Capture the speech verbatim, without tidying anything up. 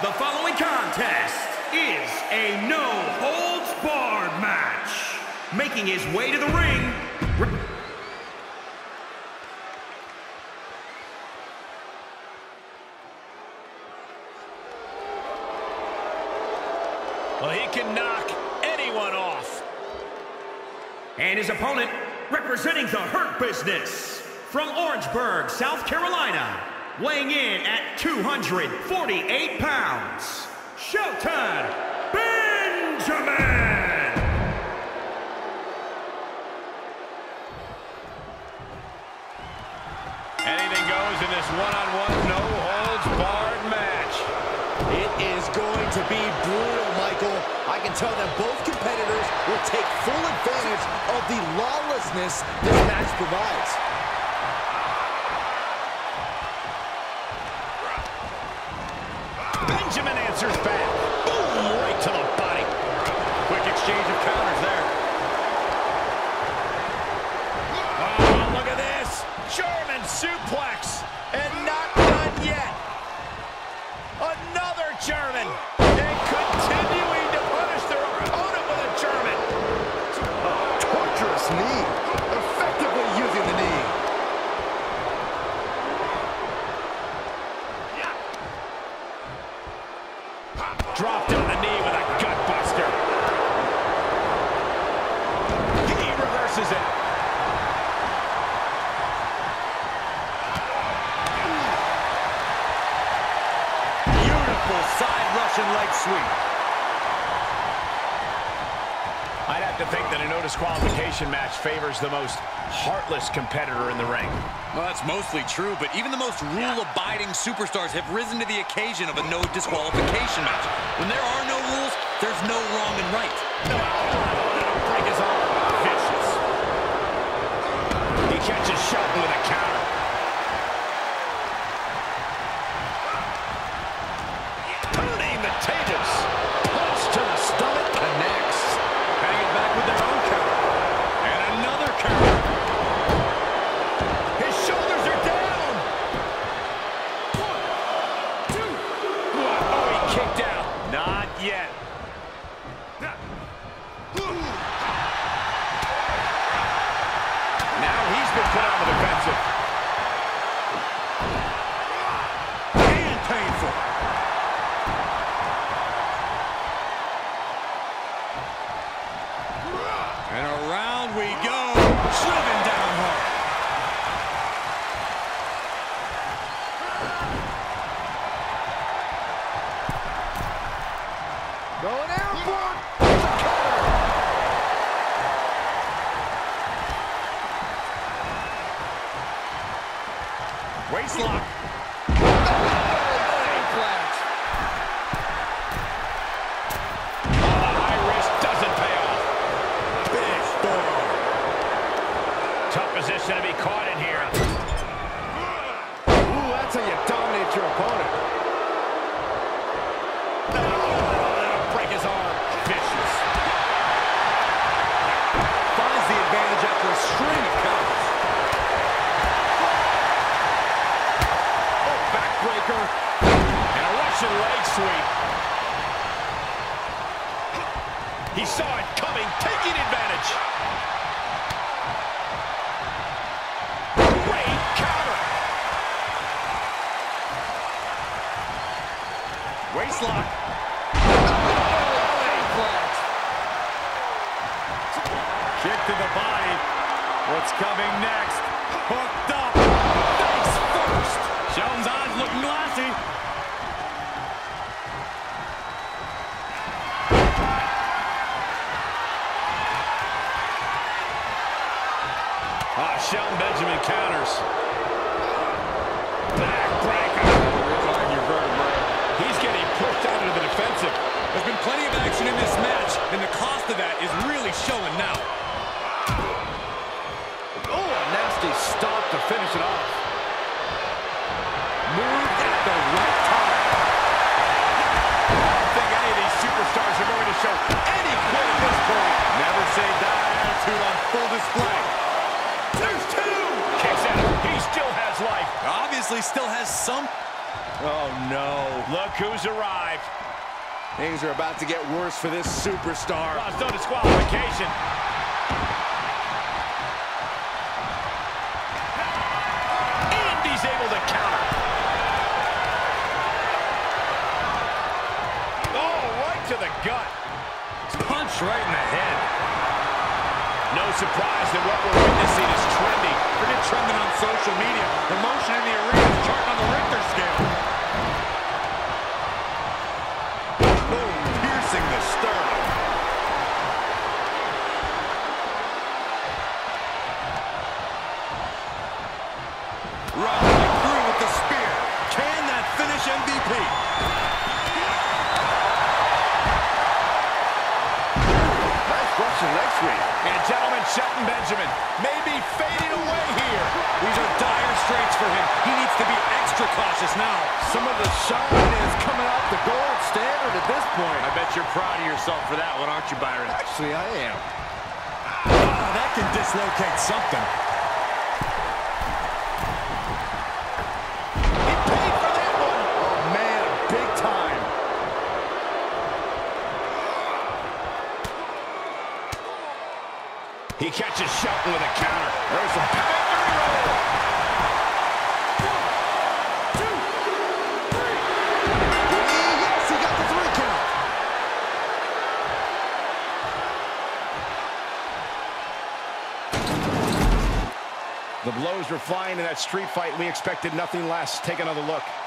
The following contest is a no-holds-barred match. Making his way to the ring... Well, he can knock anyone off. And his opponent, representing the Hurt Business, from Orangeburg, South Carolina, weighing in at two hundred forty-eight pounds, Shelton Benjamin! Anything goes in this one-on-one, no-holds-barred match. It is going to be brutal, Michael. I can tell that both competitors will take full advantage of the lawlessness this match provides. Benjamin answers back. Boom, right to the body. Quick exchange of counters there. Oh, look at this. German suplex. And not done yet. Another German. And continuing to punish their opponent with a German. Torturous knee. Effectively using the knee. Dropped on the knee with a gut buster. He reverses it. Beautiful side Russian leg sweep. I'd have to think that a no disqualification match favors the most heartless competitor in the ring. Well, that's mostly true, but even the most rule-abiding superstars have risen to the occasion of a no disqualification match. When there are no rules, there's no wrong and right. Oh, that'll break his arm. Vicious. He catches Shelton with a counter. Turning the tables. Punch to the stomach. Connects. Hanging back with their own counter. And another counter. His shoulders are down. One, two. Oh, he kicked out. Not yet. Now he's been put on the defensive. And painful. And around we go. Driven down hard. Going airborne. Waistlock. High risk doesn't pay off. Big forearm. Tough position to be caught in here. Ooh, that's how you dominate your opponent. Oh, that'll break his arm. Vicious. Finds the advantage after a string of counters. Oh, backbreaker. And a Russian leg sweep. He saw it coming, taking advantage. Great counter. Waistlock. Kick to the body. What's coming next? Hooked up. Face first. Shelton's eyes looking glassy. Ah, Shelton Benjamin counters. Backbreaker. Your vertebrae. He's getting pushed out into the defensive. There's been plenty of action in this match, and the cost of that is really showing now. Oh, a nasty stop to finish it off. Moved at the right time. I don't think any of these superstars are going to show any quit at this point. Never say die attitude on full display. There's two. Kicks out. He still has life. Obviously still has some... Oh, no. Look who's arrived. Things are about to get worse for this superstar. Oh, it's no disqualification. And he's able to counter. Oh, right to the gut. Punch right in the head. No surprise that what we're witnessing is trending. Forget trending on social media. The motion in the arena is charting on the Richter scale. Boom, piercing the sternum. Running through with the spear. Can that finish M V P? Nice Russian leg sweep. And gentlemen, Shelton Benjamin may be fading away here. These are dire straits for him. He needs to be extra cautious now. Some of the shine is coming off the gold standard at this point. I bet you're proud of yourself for that one, aren't you, Byron? Actually, I am. Oh, that can dislocate something. He paid for that one. Oh, man, big time. He catches Shelton with a counter. There's some power. Yes, he got the three count. The blows were flying in that street fight. We expected nothing less. Take another look.